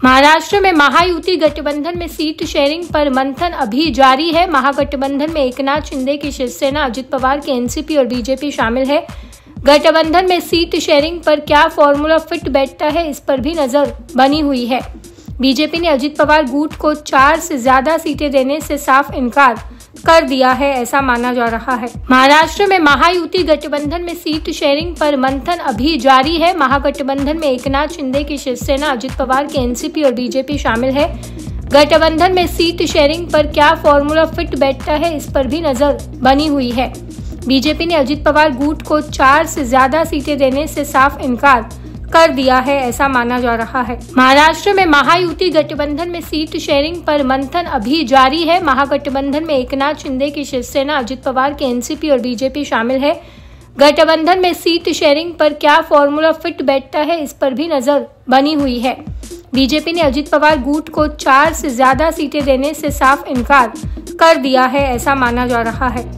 महाराष्ट्र में महायुति गठबंधन में सीट शेयरिंग पर मंथन अभी जारी है। महागठबंधन में एकनाथ शिंदे की शिवसेना, अजित पवार की एनसीपी और बीजेपी शामिल है। गठबंधन में सीट शेयरिंग पर क्या फॉर्मूला फिट बैठता है, इस पर भी नजर बनी हुई है। बीजेपी ने अजित पवार गुट को 4 से ज्यादा सीटें देने से साफ इनकार कर दिया है, ऐसा माना जा रहा है। महाराष्ट्र में महायुति गठबंधन में सीट शेयरिंग पर मंथन अभी जारी है। महागठबंधन में एकनाथ शिंदे की शिवसेना, अजित पवार की एनसीपी और बीजेपी शामिल है। गठबंधन में सीट शेयरिंग पर क्या फॉर्मूला फिट बैठता है, इस पर भी नजर बनी हुई है। बीजेपी ने अजित पवार गुट को 4 से ज्यादा सीटें देने से साफ इनकार कर दिया है, ऐसा माना जा रहा है। महाराष्ट्र में महायुति गठबंधन में सीट शेयरिंग पर मंथन अभी जारी है। महागठबंधन में एकनाथ शिंदे की शिवसेना, अजित पवार की एनसीपी और बीजेपी शामिल है। गठबंधन में सीट शेयरिंग पर क्या फॉर्मूला फिट बैठता है, इस पर भी नजर बनी हुई है। बीजेपी ने अजित पवार गुट को 4 से ज्यादा सीटें देने से साफ इनकार कर दिया है, ऐसा माना जा रहा है।